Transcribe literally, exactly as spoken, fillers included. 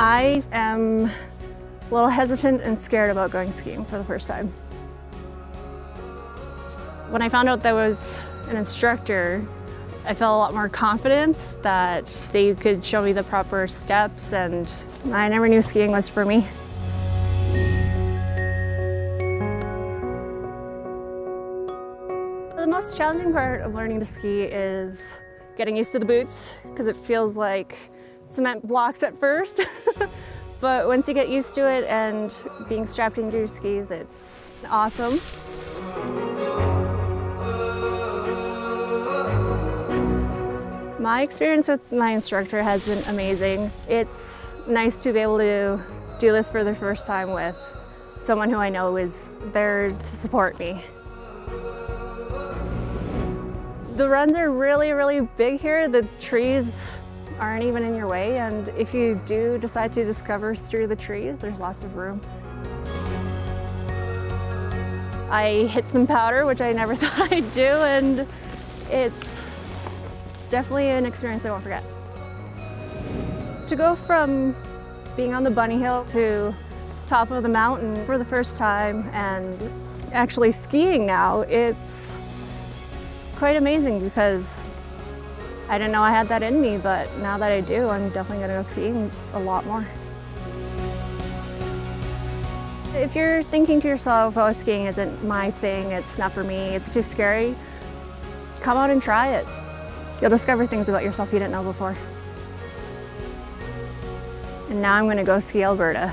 I am a little hesitant and scared about going skiing for the first time. When I found out there was an instructor, I felt a lot more confident that they could show me the proper steps, and I never knew skiing was for me. The most challenging part of learning to ski is getting used to the boots, because it feels like cement blocks at first. But once you get used to it and being strapped into your skis, it's awesome. My experience with my instructor has been amazing. It's nice to be able to do this for the first time with someone who I know is there to support me. The runs are really, really big here. The trees aren't even in your way, and if you do decide to discover through the trees, there's lots of room. I hit some powder, which I never thought I'd do, and it's, it's definitely an experience I won't forget. To go from being on the bunny hill to top of the mountain for the first time and actually skiing now, it's quite amazing because I didn't know I had that in me, but now that I do, I'm definitely gonna go skiing a lot more. If you're thinking to yourself, oh, skiing isn't my thing, it's not for me, it's too scary, come out and try it. You'll discover things about yourself you didn't know before. And now I'm gonna go ski Alberta.